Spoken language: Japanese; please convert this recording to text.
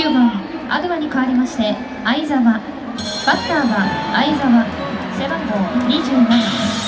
9番アドバに代わりまして相澤、バッターは相澤、背番号27。